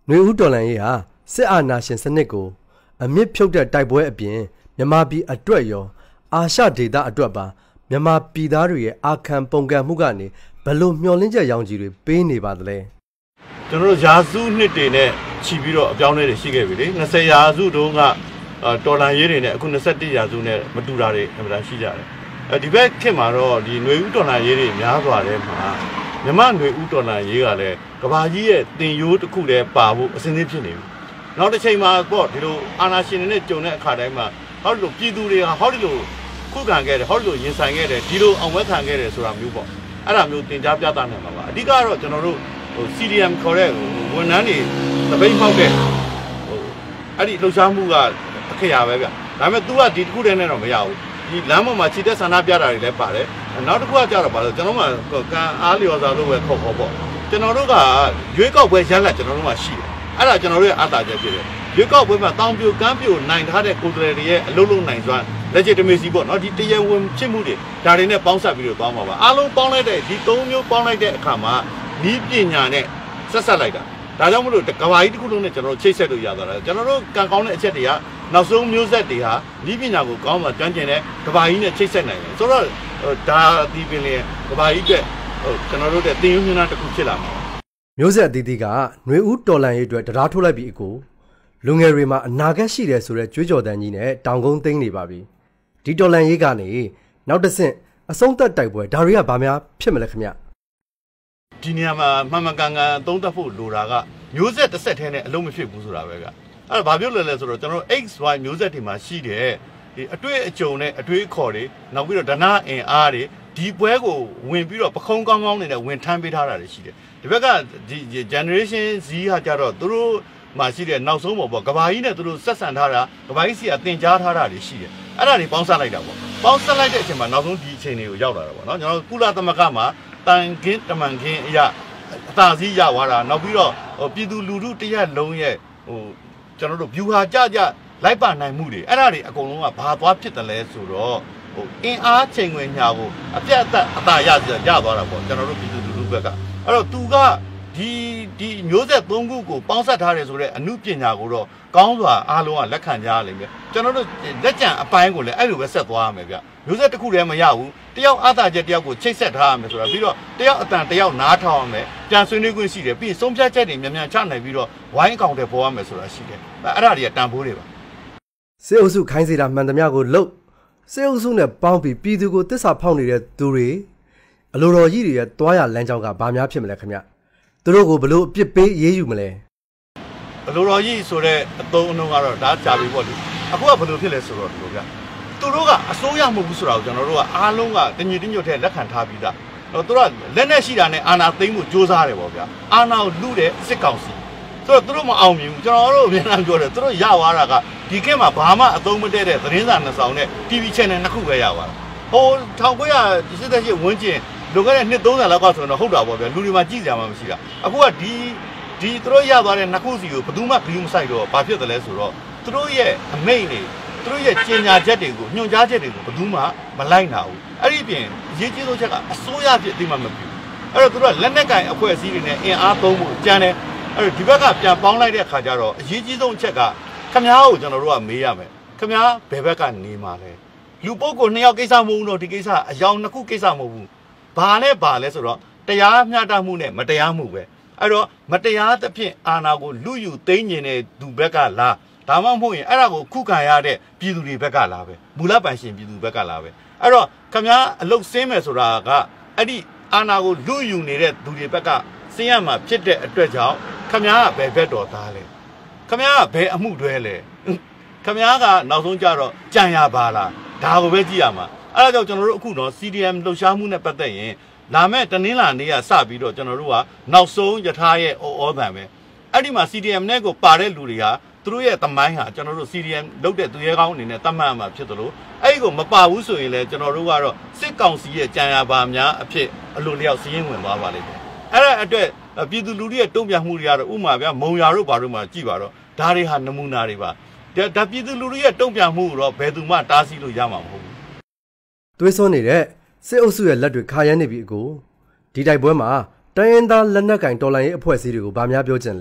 နွေဦးတော်လှန်ရေးဟာစစ်အာဏာရှင်စနစ်ကိုအမြင့်ဖြုတ်တဲ့တိုက်ပွဲအပြင်မြန်မာပြည်အတွက်ရောအာရှဒေသအတွက်ပါမြန်မာပြည်သားတွေရဲ့အာခံပုံကံမှုကနေဘလို့မျှော်လင့်ချက်ရောင်ကြီးတွေပေးနေပါသလဲကျွန်တော်တို့ရာစုနှစ်တွေနဲ့ခြီးပြီးတော့အပြောင်းအလဲတွေရှိခဲ့ပြီလေ20ရာစုတုန်းကတော်လှန်ရေးတွေနဲ့အခု21ရာစုနဲ့မတူတာတွေအမှန်တမ်းရှိကြတယ်ဒီဘက်ခေတ်မှာတော့ဒီຫນွေဦးတော်လှန်ရေးတွေများစွာတဲ့မှာမြန်မာຫນွေဦးတော်လှန်ရေးကလည်းကဘာကြီးရဲ့တင်ရိုးတစ်ခုတည်းပါဖို့အစဉ်သင့်ဖြစ်နေပြီနောက်တစ်ချိန်မှာပေါ့ဒီလိုအာဏာရှင်တွေနဲ့ကြုံတဲ့အခါတိုင်းမှာဟောဒီလိုပြည်သူတွေကဟောဒီလိုခုခံခဲ့တယ်ဟောဒီလိုရင်ဆိုင်ခဲ့တယ်ဒီလိုအောင်ဝဲခံခဲ့တယ်ဆိုတာမျိုးပေါ့အဲ့ဒါမျိုးတင် जा ပြသနိုင်မှာပါအဓိကတော့ကျွန်တော်တို့CDM ခေါ်တဲ့ဝန်ထမ်းတွေတပိတ်ပေါက်တဲ့အဲ့ဒီလှုပ်ရှားမှုကအခရာပဲဗျဒါပေမဲ့ तू ကဒီတစ်ခုတည်းနဲ့တော့မရဘူးဒီလမ်းပေါ်မှာခြေတက်ဆန္ဒပြတာတွေလည်းပါတယ်နောက်တစ်ခုကကြတော့ပါလို့ကျွန်တော်တို့ကကံအားလျော်စွာလို့ပဲခေါ်ပေါ့ကျွန်တော်တို့ကရွေးကောက်ပွဲရလတ်ကျွန်တော်တို့မှရှိတယ်အဲ့ဒါကျွန်တော်တို့ရဲ့အတားချက်ဖြစ်တယ်ရွေးကောက်ပွဲမှာတောင်ပြိုကမ်းပြိုနိုင်ထားတဲ့ကိုယ်စားလှယ်တွေရဲ့အလုံးလုံးနိုင်စွမ်း legitimacy ပေါ့နော်ဒီတရားဝင်ဖြစ်မှုတွေဒါတွေနဲ့ပေါင်းစပ်ပြီးတော့ပေါင်းပါပါအားလုံးပေါင်းလိုက်တဲ့ဒီ၃မျိုးပေါင်းလိုက်တဲ့အခါမှာဤပညာနဲ့ဆက်ဆက်လိုက်တာဒါကြောင့်မလို့ကဘာကြီးတစ်ခုလုံးနဲ့ကျွန်တော်တို့ချိတ်ဆက်လို့ရသွားတာကျွန်တော်တို့ကံကောင်းတဲ့အချက်တွေကနောက်ဆုံးမျိုးဆက်တွေဟာဤပညာကိုကောင်းမှကျွမ်းကျင်တဲ့ကဘာကြီးနဲ့ချိတ်ဆက်နိုင်တယ်ဆိုတော့ဒါဒီပင်လေကဘာကြီးအတွက်ကျွန်တော်တို့တဲ့တင်ယူမျှနာတစ်ခုဖြစ်လာမှာမျိုးဆက်အသီးသီးကຫນွေဦးတော်လှန်ရေးအတွက်တရားထုတ်လိုက်ပြီးအကိုလူငယ်တွေမှာအနာဂတ်ရှိတယ်ဆိုတဲ့ကြွေးကြော်တန်းကြီးနဲ့တောင်ကုန်းသိမ်းနေပါပြီဒီတော်လှန်ရေးကနေနောက်တစ်ဆင့်အဆုံးသတ်တိုက်ပွဲဒါတွေကဘာများဖြစ်မလဲခင်ဗျဒီနေရာမှာမှန်မှန်ကန်ကန်သုံးသပ်ဖို့လိုတာကမျိုးဆက်တစ်ဆက်တည်းနဲ့အလုံးမဖြစ်ဘူးဆိုတာပဲကအဲ့ဒါဘာပြောလဲဆိုတော့ကျွန်တော် XY မျိုးဆက်တွေမှာရှိတယ်ဒီအတွေ့အကြုံနဲ့အတွေ့အခေါ်တွေနောက်ပြီးတော့ဒနာအင်အားတွေဒီပွဲကိုဝင်ပြီးတော့ပခုံးကောင်းကောင်းနဲ့ဝင်ထမ်းပေးထားတာတွေရှိတယ်ဒီဘက်ကဒီ generation Z ဟာကြတော့သူတို့မှာရှိတဲ့နောက်ဆုံးပေါ့ကဘာကြီးနဲ့သူတို့ဆက်ဆံထားတာကဘာကြီးစီကတင်ကြားထားတာတွေရှိတယ်အဲ့ဒါတွေပေါင်းစပ်လိုက်တာပေါ့ပေါင်းစပ်လိုက်တဲ့အချိန်မှာနောက်ဆုံးဒီအချိန်တွေကိုရောက်လာတာပေါ့နော်ကျွန်တော်ကုလသမဂ္ဂမှာတန်ခင်းတမန်ခင်းအရာအသာစီးရသွားတာနောက်ပြီးတော့ပြည်သူလူထုတရက်လုံးရဲ့ကျွန်တော်တို့ view ဟာကြလိုက်ပါနိုင်မှုတွေအဲ့ဒါတွေအကုန်လုံးကဘာသွားဖြစ်တယ်လဲဆိုတော့အင်အားချိန်ခွင်ညာကိုအပြတ်အသာရသွားတာပေါ့ကျွန်တော်တို့ပြည်သူလူထုဘက်ကအဲ့တော့သူကဒီမျိုးဆက်၃ခုကိုပေါင်းစပ်ထားတယ်ဆိုတော့အမှုပညာကိုတော့ကောင်းစွာအားလုံးကလက်ခံကြရလိမ့်မယ်ကျွန်တော်တို့လက်ကျန်အပိုင်းကိုလည်းအဲ့လိုပဲဆက်သွားရမယ်ဗျမျိုးဆက်တစ်ခုတည်းမရဘူးတယောက်အားသာချက်တယောက်ကိုချိတ်ဆက်ထားရမယ်ဆိုတာပြီးတော့တယောက်အတန်တယောက်နားထောင်ရမယ်ပြန်ဆွေးနွေးခွင့်ရှိတယ်ပြီးဆုံးဖြတ်ချက်တွေမြန်မြန်ချနိုင်ပြီးတော့ဝိုင်းအကောင့်တွေပေါ်ရမယ်ဆိုတာရှိတယ်အဲ့ဒါတွေကတန်ဖိုးတွေပါစစ်အုပ်စုခိုင်းစေတာမှန်သမျှကိုလှုပ်စစ်အုပ်စုနဲ့ပေါင်းပြီးပြည်သူကိုတစ္ဆာဖောက်နေတဲ့သူတွေအလိုတော်ကြီးတွေရဲ့တွားရလမ်းကြောင်းကဘာများဖြစ်မလဲခင်ဗျသူတို့ကိုဘလို့အပြစ်ပေးအေးယူမလဲအလိုတော်ကြီးဆိုတဲ့အသုံးအနှုန်းကတော့ဒါကြာပြီပေါ့လေအခုကဘလို့ဖြစ်လဲဆိုတော့ဒီလိုဗျသူတို့ကအစိုးရမဟုတ်ဘူးဆိုတာကိုကျွန်တော်တို့ကအားလုံးကတညီတညွတ်တဲ့လက်ခံထားပြီးသားသူတို့ကလက်နဲ့ရှိတာနဲ့အာဏာသိမ်းဖို့ကြိုးစားတယ်ပေါ့ဗျာအာဏာကိုလူတဲ့စစ်ကောင်စီဆိုတော့သူတို့မအောင်မြင်ဘူးကျွန်တော်တို့အများအားပြောတယ်သူတို့ရသွားတာကဒီခေတ်မှာဘာမှအသုံးမတည့်တဲ့သတင်းစာနှစ်စောင်နဲ့ TV channel နှစ်ခုပဲရသွားတာဟို1988ဝန်းကျင်လူကလည်းနှစ်30လောက်ကဆိုတော့ဟုတ်တာပေါ့ဗျာလူတွေမှာကြည့်ကြမှာမရှိတာအခုကဒီသူတို့ရသွားတဲ့နှစ်ခုစီကိုဘယ်သူမှဂရုမစိုက်တော့ဘာဖြစ်တယ်လဲဆိုတော့သူတို့ရဲ့အမိန့်တွေသူတို့ရဲ့ကြေညာချက်တွေကိုညွှန်ကြားချက်တွေကိုဘယ်သူမှမလိုက်နိုင်ဘူးအဲ့ဒီပြင်အရေးကြီးဆုံးချက်ကအစိုးရဖြစ်သိမှမဖြစ်ဘူးအဲ့တော့သူတို့ကလက်နက်ကင်အဖွဲ့အစည်းတွေနဲ့အင်အားသုံးဖို့ကြမ်းတယ်အဲ့တော့ဒီဘက်ကပြန်ပေါင်းလိုက်တဲ့အခါကျတော့အရေးကြီးဆုံးအချက်ကခမားကိုကျွန်တော်တို့ကမေးရမယ်ခမားဘယ်ဘက်ကနေမှာလဲလူပုဂ္ဂိုလ်2ယောက်ကိစ္စမဟုတ်ဘူးတော့ဒီကိစ္စအယောင်2ခုကိစ္စမဟုတ်ဘူးဘာနဲ့ဘာလဲဆိုတော့တရားမျှတမှုနဲ့မတရားမှုပဲအဲ့တော့မတရားသဖြင့်အာဏာကိုလူယူသိမ်းနေတဲ့သူဘက်ကလားဒါမှမဟုတ်ရင်အဲ့ဒါကိုခုခံရတဲ့ပြည်သူတွေဘက်ကလားပဲမူလပိုင်ရှင်ပြည်သူဘက်ကလားပဲအဲ့တော့ခမားအလုတ်စင်းမယ်ဆိုတာကအဲ့ဒီအာဏာကိုလူယူနေတဲ့သူတွေဘက်ကစင်းရမှာဖြစ်တဲ့အတွက်ကြောင့်ခမားကဘယ်ဘက်တော်သားလဲခမားကဘယ်အမှုတွဲလဲခမားကနောက်ဆုံးကြတော့ကြံရပါလားဒါကိုပဲကြည့်ရမှာအဲ့ဒါကြောင့်ကျွန်တော်တို့အခုတော့ CDM လှုပ်ရှားမှုနဲ့ပတ်သက်ရင်လာမဲ့တနင်္လာနေ့ကစပြီးတော့ကျွန်တော်တို့ကနောက်ဆုံးယထာရဲ့ဩသံပဲအဲ့ဒီမှာ CDM နဲ့ကိုပါတဲ့လူတွေဟာသူတို့ရဲ့သမိုင်းဟာကျွန်တော်တို့ CDM လုပ်တဲ့သူရဲကောင်းအနေနဲ့သတ်မှတ်မှာဖြစ်သလိုအဲ့ဒီကိုမပါဘူးဆိုရင်လည်းကျွန်တော်တို့ကတော့စစ်ကောင်စီရဲ့ကြံရပါများအဖြစ်အလိုလျောက်စီးရင်ဝင်သွားပါလိမ့်မယ်အဲ့ဒါအတွက်ပြည်သူလူထုရဲ့တုံ့ပြန်မှုတွေကတော့ဥမာဗျာမုံရွာတို့ဘာတို့မှကြည့်ပါတော့ဒါတွေဟာနမူနာတွေပါဒါပြည်သူလူထုရဲ့တုံ့ပြန်မှုကိုတော့ဘယ်သူမှတားဆီးလို့ရမှာမဟုတ်ဘူးသွေးစွန်းနေတဲ့စစ်အုပ်စုရဲ့လက်တွေခါရမ်းနေပြီအကိုဒီတိုက်ပွဲမှာတိုင်းရင်းသားလက်နက်ကင်တော်လှန်ရေးအဖွဲ့အစည်းတွေကိုဗာများပြောချင်လဲ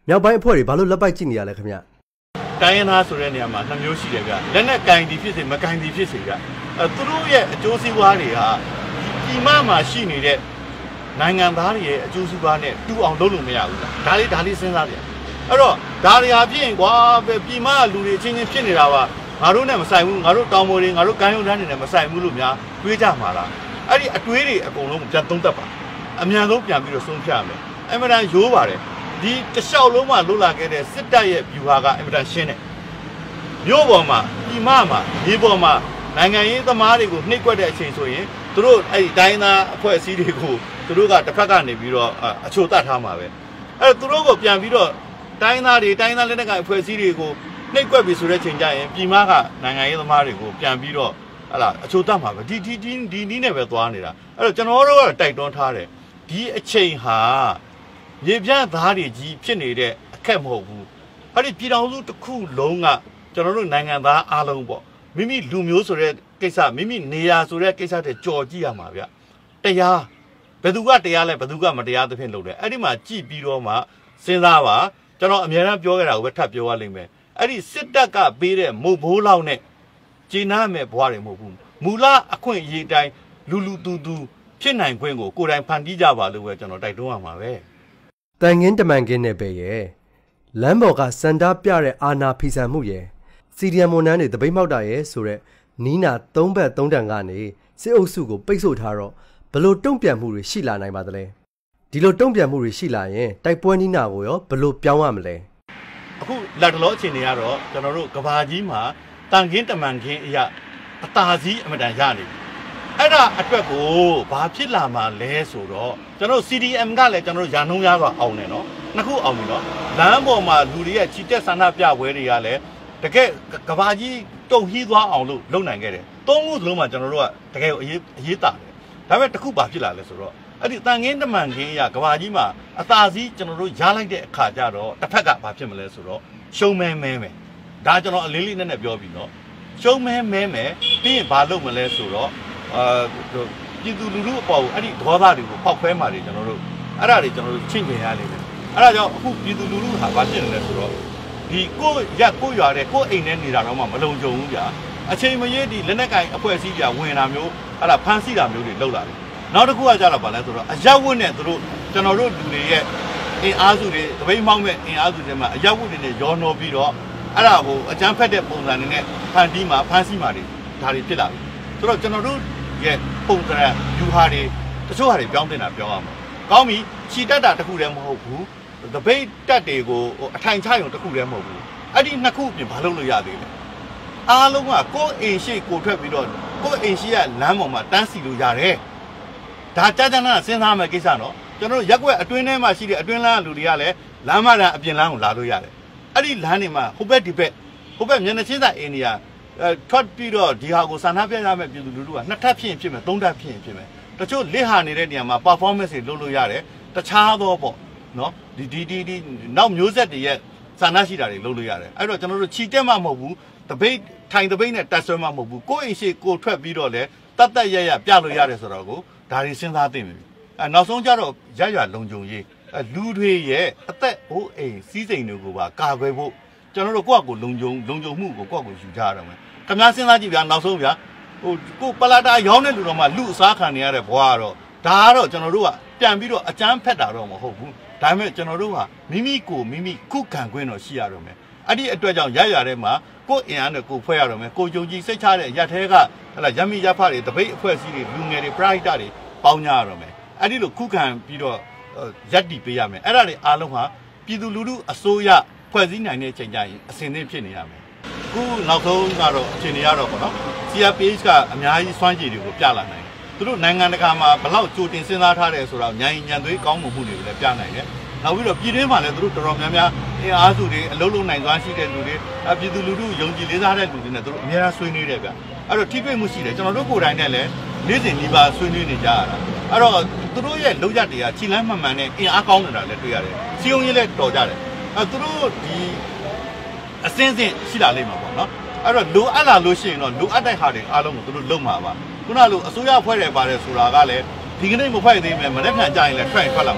မြောက်ပိုင်းအဖွဲ့တွေဘာလို့လက်ပိုက်ကြည့်နေရလဲခင်ဗျတိုင်းရင်းသားဆိုတဲ့နေရာမှာ2မျိုးရှိတယ်ဗျလက်နဲ့ကင်ဒီဖြစ်စေမကင်ဒီဖြစ်စေဗျသူတို့ရဲ့အကျိုးစီးပွားတွေဟာဒီမှာရှိနေတဲ့နိုင်ငံသားတွေရဲ့အကျိုးစီးပွားနဲ့တူအောင်လုပ်လို့မရဘူးလားဒါလေးစဉ်းစားကြအဲ့တော့ဒါတွေဟာဖြစ်ရင်ကွာပဲပြည်မလူတွေချင်းချင်းဖြစ်နေတာပါငါတို့နဲ့မဆိုင်ဘူးငါတို့တောင်ပေါ်တွေငါတို့ကမ်းရုံတန်းတွေနဲ့မဆိုင်ဘူးလို့များတွေးကြမှာလားအဲ့ဒီအတွေးတွေအကုန်လုံးပြန်သုံးသပ်ပါအမြန်ဆုံးပြန်ပြီးတော့ဆုံးဖြတ်ရမယ်အမှန်တန်ရိုးပါတယ်ဒီတလျှောက်လုံးမှာလွတ်လာခဲ့တဲ့စစ်တပ်ရဲ့ view ဟာကအမှန်တန်ရှင်းတယ်မြို့ပေါ်မှာပြည်မမှာမြေပေါ်မှာနိုင်ငံရေးသမားတွေကိုနှိပ်ကွက်တဲ့အချိန်ဆိုရင်သူတို့အဲ့ဒီတိုင်းသားအဖွဲ့အစည်းတွေကိုသူတို့ကတစ်ဖက်ကနေပြီးတော့အချို့တတ်ထားမှာပဲအဲ့တော့သူတို့ကိုပြန်ပြီးတော့တိုင်းသားလက်နက်ကိုင်အဖွဲ့အစည်းတွေကိုနှိပ်ကွက်ပြီဆိုတဲ့ချိန်ကျရင်ပြည်မကနိုင်ငံရေးသမားတွေကိုပြန်ပြီးတော့ဟလာအချို့တတ်မှာပဲဒီနည်းနဲ့ပဲသွားနေတာအဲ့တော့ကျွန်တော်တို့ကတိုက်တွန်းထားတယ်ဒီအချိန်ဟာမြေပြန့်သားတွေကြီးဖြစ်နေတဲ့အခက်မဟုတ်ဘူးအဲ့ဒီပြည်တော်စုတစ်ခုလုံးကကျွန်တော်တို့နိုင်ငံသားအားလုံးပေါ့မိမိလူမျိုးဆိုတဲ့ကိစ္စမိမိနေရာဆိုတဲ့ကိစ္စတွေကြော်ကြည့်ရမှာဗျတရားဘယ်သူကတရားလဲဘယ်သူကမတရားသဖြင့်လုပ်တယ်အဲ့ဒီမှာကြည့်ပြီးတော့မှစဉ်းစားပါကျွန်တော်အများအားပြောခဲ့တာကိုပဲထပ်ပြောရလိမ့်မယ်အဲ့ဒီစစ်တပ်ကပေးတဲ့မုတ်ဘိုးလောက်နဲ့ဂျင်းနာမဲ့ဘွားတွေမဟုတ်ဘူးမူလအခွင့်အရေးတိုင်းလူသူဖြစ်နိုင်ခွင့်ကိုကိုယ်တိုင်ဖန်တီးကြပါလို့ပဲကျွန်တော်တိုက်တွန်းရမှာပဲတန်ငင်းတမန်ခင်းနဲ့ပဲရဲ့လမ်းပေါ်ကစန္ဒပြတဲ့အာနာဖီဆန်မှုရဲ့စီဒီအမ်မွန်နန်းတွေတပိတ်မောက်တာရဲ့ဆိုတဲ့နီးနာ3ဘက်3တန်ကနေစစ်အုပ်စုကိုပိတ်ဆို့ထားတော့ဘလို့တုံ့ပြန်မှုတွေရှိလာနိုင်ပါသလဲဒီလိုတုံ့ပြန်မှုတွေရှိလာရင်တိုက်ပွဲနီးနာကိုရောဘလို့ပြောင်းရမလဲအခုလက်တလောအခြေအနေကတော့ကျွန်တော်တို့ကဘာကြီးမှာတန်ခင်းတမန်ခင်းအရာအသာစီးအမတန်ရနေပြီအဲ့ဒါအတွက်ကိုဘာဖြစ်လာမှလဲဆိုတော့ကျွန်တော် CDM ကလည်းကျွန်တော်ရာနှုံးရစွာအောင်တယ်နော်နှစ်ခုအောင်ပြီနော်လမ်းပေါ်မှာလူတွေရဲ့ချီတက်ဆန္ဒပြပွဲတွေကလည်းတကယ်ကဘာကြီးတုံဟီးသွားအောင်လို့လုပ်နိုင်ခဲ့တယ်သုံးခုစလုံးမှာကျွန်တော်တို့ကတကယ်အရေးတာတယ်ဒါပေမဲ့တစ်ခုဘာဖြစ်လာလဲဆိုတော့အဲ့ဒီတန်ခင်းတမန်ခင်းရကဘာကြီးမှာအသာစီးကျွန်တော်တို့ရလိုက်တဲ့အခါကျတော့တစ်ဖက်ကဘာဖြစ်မလဲဆိုတော့ရှုံးမဲဒါကျွန်တော်အလေးလေးနဲ့ပြောပြီးနော်ရှုံးမဲပြီးရင်ဘာလုပ်မလဲဆိုတော့ပြည်သူလူထုအပေါ်အဲ့ဒီဒေါသတွေကိုဖောက်ခွဲမှာတွေကျွန်တော်တို့အဲ့ဒါတွေကျွန်တော်တို့ချင်းကျင်ရလိမ့်မယ်အဲ့ဒါကြောင့်အခုပြည်သူလူထုဟာဘာဖြစ်နေလဲဆိုတော့ဒီကိုရွာတဲ့ကိုအိမ်ထဲနေတာတော့မှမလုံခြုံဘူးဗျာအချိန်မရွေးဒီလက်နက်ကင်အဖွဲ့အစည်းပြဝင်တာမျိုးအဲ့ဒါဖမ်းဆီးတာမျိုးတွေလုပ်လာတယ်နောက်တစ်ခုကကြတော့ဘာလဲဆိုတော့အရက်ဝတ်နဲ့သူတို့ကျွန်တော်တို့လူတွေရဲ့အင်အားစုတွေတပိတ်မောက်မဲ့အင်အားစုတွေမှာအရက်ဝတ်တွေနဲ့ရောနှောပြီးတော့အဲ့ဒါကိုအကြမ်းဖက်တဲ့ပုံစံနဲ့ဖမ်းဆီးမှာတွေဒါတွေဖြစ်လာပြီဆိုတော့ကျွန်တော်တို့ရဲ့ပုံစံယူဟာတွေတချို့ဟာတွေပြောင်းတင်တာပြောရမှာကောင်းပြီခြိတက်တာတစ်ခုတည်းမဟုတ်ဘူးတပိတ်တက်တွေကိုအထိုင်ချရုံတစ်ခုတည်းမဟုတ်ဘူးအဲ့ဒီနှစ်ခုအပြင်ဘာလုပ်လို့ရသေးလဲအားလုံးကကိုယ်အိမ်ရှိကိုထွက်ပြီးတော့ကိုယ်အိမ်ရှိကလမ်းပေါ်မှာတန်းစီလို့ရတယ်ဒါကြာကြာနာစဉ်းစားမယ်ကိစ္စနော်ကျွန်တော်တို့ရက်ွက်အတွင်းထဲမှာရှိတဲ့အတွင်းလမ်းလူတွေကလည်းလမ်းမတန်းအပြင်လမ်းကိုလာလို့ရတယ်အဲ့ဒီလမ်းတွေမှာဟိုဘက်ဒီဘက်မျက်နှာချင်းစာအိမ်တွေကထွက်ပြီးတော့ဒီဟာကိုစံနှပြရမယ်ပြည်သူလူထုက2ထပ်ဖြစ်မယ်3ထပ်ဖြစ်မယ်တချို့လစ်ဟာနေတဲ့နေရာမှာ performance တွေလုပ်လို့ရတယ်တခြားသောပေါ့နော်ဒီနောက်မျိုးဆက်တွေရဲ့စံနှရှိတာတွေလုပ်လို့ရတယ်အဲ့တော့ကျွန်တော်တို့ခြိတက်မှမဟုတ်ဘူးတပိတ်ထိုင်တပိတ်နဲ့တက်ဆွဲမှမဟုတ်ဘူးကိုယ့်အိမ်ရှိကိုထွက်ပြီးတော့လေတတ်ရပြလို့ရတယ်ဆိုတော့ကိုဒါတွေစဉ်းစားသိပြီနောက်ဆုံးကျတော့ရလုံခြုံရေးလူတွေရဲ့အသက်ဟိုးအိမ်စီးစိမ်တွေကိုပါကာကွယ်ဖို့ကျွန်တော်တို့ကိုယ့်အကိုလုံခြုံမှုကိုကိုယ့်အကိုယူထားရမယ်ခင်ဗျားစဉ်းစားကြည့်ဗျာနောက်ဆုံးဗျာဟိုကိုပလာတာရောင်းတဲ့လူတော်မှလူအစားခံနေရတဲ့ဘွားကတော့ဒါကတော့ကျွန်တော်တို့ကပြန်ပြီးတော့အကြမ်းဖက်တာတော့မဟုတ်ဘူးဒါပေမဲ့ကျွန်တော်တို့ကမိမိခုခံခွင့်တော့ရှိရတော့မယ်အဲ့ဒီအတွက်ကြောင့်ရတဲ့မှာကိုယ်အင်အားနဲ့ကိုယ်ဖွဲ့ရတော့မယ်ကိုယုံကြည်စိတ်ချတဲ့ရက်ထဲကဟလာရမီရဖတွေတပိတ်အဖွဲ့အစည်းတွေလူငယ်တွေပရိုက်တာတွေပေါင်းကြရတော့မယ်အဲ့ဒီလိုခုခံပြီးတော့ရက်တီပေးရမယ်အဲ့ဒါတွေအားလုံးဟာပြည်သူလူထုအစိုးရဖွဲ့စည်းနိုင်တဲ့အချိန်ကျရင်အစဉ်သင့်ဖြစ်နေရမယ်အခုနောက်ဆုံးကတော့အချိန်တွေရတော့ပေါ့နော် CRPH ကအများကြီးစွမ်းရည်တွေကိုပြလာနိုင်တယ်သူတို့နိုင်ငံတကာမှာဘလောက်ကြိုတင်စဉ်းစားထားတယ်ဆိုတော့ညံသွေးကောင်းမှုတွေကိုလည်းပြနိုင်တယ်နောက်ပြီးတော့ပြည်တွင်းမှာလည်းသူတို့တော်တော်များများအင်အားစုတွေအလုံးလုံးနိုင်စွမ်းရှိတဲ့လူတွေပြည်သူလူထုယုံကြည်လေးစားတဲ့လူတွေနဲ့သူတို့အများအားဆွေးနွေးတယ်ဗျအဲ့တော့ထိတွေ့မှုရှိတယ်ကျွန်တော်တို့ကိုယ်တိုင်နဲ့လည်းနေ့စဉ်ဒီပါဆွေးနွေးနေကြရတာအဲ့တော့သူတို့ရဲ့လုံရတွေကခြိလန်းမှန်မှန်နဲ့အင်အားကောင်းနေတာလည်းတွေ့ရတယ်စီယုံရေးလည်းတော်ကြတယ်သူတို့ဒီအစင်းစင်းရှိလာလိမ့်မှာပေါ့နော်အဲ့တော့လိုအပ်လာလို့ရှိရင်တော့လိုအပ်တဲ့ဟာတွေအားလုံးကိုသူတို့လုံမှာပါခုနလိုအစိုးရဖွဲ့တယ်ပါတယ်ဆိုတာကလည်းဒီကနေ့မဖွဲ့သေးမယ်မနေ့ပြန်ကြရင်လည်းထွက်လာမှာပေါ့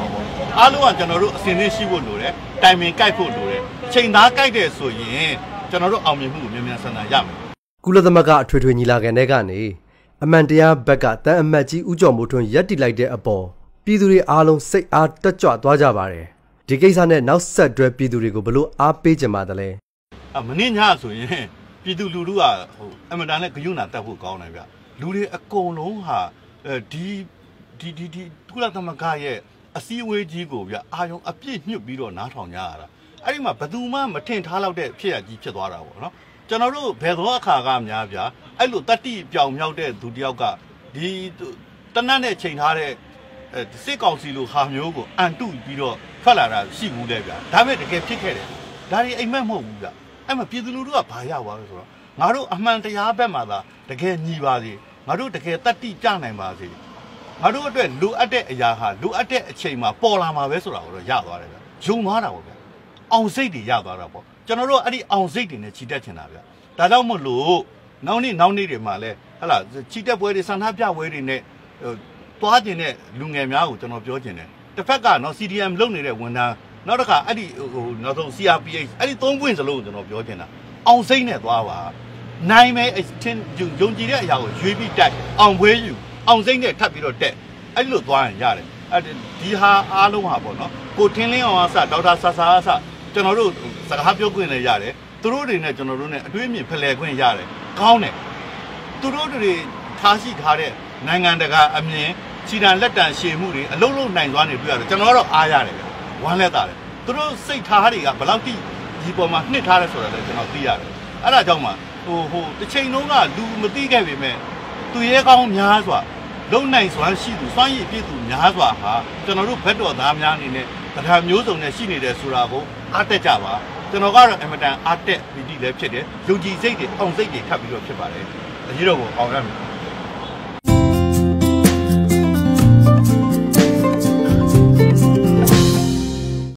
အားလုံးကကျွန်တော်တို့အစင်းနဲ့ရှိဖို့လိုတယ်တိုင်ပင်ကြိုက်ဖို့လိုတယ်ချိန်သားကြိုက်တယ်ဆိုရင်ကျွန်တော်တို့အောင်မြင်မှုကိုမြန်မြန်ဆန်ဆန်ရမယ်ကုလသမဂ္ဂအထွေထွေညီလာခံတွေကနေအမှန်တရားဘက်ကတန်အမတ်ကြီးဦးကျော်မိုးထွန်းရက်တီလိုက်တဲ့အပေါ်ပြည်သူတွေအားလုံးစိတ်အားတက်ကြွသွားကြပါတယ်ဒီကိစ္စနဲ့နောက်ဆက်တွဲပြည်သူတွေကိုဘလို့အားပေးကြမှာတလဲမနေ့ညဆိုရင်ပြည်သူလူထုကအမတန်နဲ့ဂယုဏတက်ဖို့ကောင်းတယ်ဗျလူတွေအကုန်လုံးဟာဒီကုလသမဂ္ဂရဲ့အစည်းအဝေးကြီးကိုဗျအာယုံအပြည့်ညှို့ပြီးတော့နားထောင်ကြရတာအဲ့ဒီမှာဘယ်သူမှမထင်ထားလောက်တဲ့ဖြစ်ရကြီးဖြစ်သွားတာပေါ့နော်ကျွန်တော်တို့ဘယ်တော့အခါကများဗျအဲ့လိုတတိပြောင်မြောက်တဲ့သူတယောက်ကဒီတနတ်နဲ့ချိန်ထားတဲ့စစ်ကောင်စီလိုဟာမျိုးကိုအန်တုပြီးတော့ထွက်လာတာရှိဘူးလေဗျဒါပေမဲ့တကယ်ဖြစ်ခဲ့တယ်ဒါတွေအိမ်မက်မဟုတ်ဘူးဗျအဲ့မှာပြည်သူလူထုကဘာရသွားလဲဆိုတော့ငါတို့အမှန်တရားဘက်မှာသာတကယ်ညီပါစေငါတို့တကယ်တတိကြနိုင်ပါစေငါတို့အတွက်လိုအပ်တဲ့အရာဟာလိုအပ်တဲ့အချိန်မှာပေါ်လာမှာပဲဆိုတာကိုတော့ရသွားတယ်ဗျယုံသွားတာပေါ့ဗျအောင်စိတ်တွေရသွားတာပေါ့ကျွန်တော်တို့အဲ့ဒီအောင်စိတ်တွေနဲ့ချီတက်ချင်တာဗျဒါကြောင့်မို့လို့နောက်နေ့တွေမှာလဲဟလာချီတက်ပွဲတွေဆန္ဒပြပွဲတွေနဲ့သွားကျင်တဲ့လူငယ်များကိုကျွန်တော်ပြောချင်တယ်တစ်ဖက်ကနော် CDM လုပ်နေတဲ့ဝန်ထမ်းနောက်တစ်ခါအဲ့ဒီနောက်ဆုံး CRPH အဲ့ဒီ3ပွင့်စလုံးကိုကျွန်တော်ပြောချင်တာအောင်စိတ်နဲ့သွားပါနိုင်မဲအချင်းယုံကြည်တဲ့အရာကိုရွေးပြီးတိုက်အောင်ပွဲယူအောင်စိတ်နဲ့ထပ်ပြီးတော့တက်အဲ့လိုသွားရင်ရတယ်ဒီဟာအားလုံးဟာပေါ့နော်ကိုထင်းလင်းအောင်အစဒေါက်တာဆာဆာအစကျွန်တော်တို့စကားပြောခွင့်လည်းရတယ်သူတို့တွေနဲ့ကျွန်တော်တို့နဲ့အတွေးအမြင်ဖလှယ်ခွင့်ရတယ်ကောင်းတယ်သူတို့တွေထားရှိထားတဲ့နိုင်ငံတကာအမြင်ခြေတံလက်တံရှည်မှုတွေအလုံးလုံးနိုင်သွားနေပြရတယ်ကျွန်တော်တော့အားရတယ်ဗျဝမ်းလက်တာတယ်သူတို့စိတ်ထားတွေကဘယ်လောက်တိဒီပေါ်မှာနှစ်ထားလဲဆိုတာလည်းကျွန်တော်သိရတယ်အဲ့ဒါကြောင့်မှတစ်ချိန်လုံးကလူမသိခဲ့ပေမဲ့သူရဲကောင်းများစွာလုံနိုင်စွမ်းရှိသူစွမ်းရည်ပြည့်သူများစွာဟာကျွန်တော်တို့ဘက်တော်သားများအနေနဲ့တရားမျိုးစုံနဲ့ရှိနေတယ်ဆိုတာကိုအားတက်ကြပါကျွန်တော်ကတော့အမတန်အားတက်ပီတိလည်းဖြစ်တယ်ယုံကြည်စိတ်တွေအောင်စိတ်တွေထပ်ပြီးတော့ဖြစ်ပါတယ်အကြီးတော်ကိုအောင်ရမယ်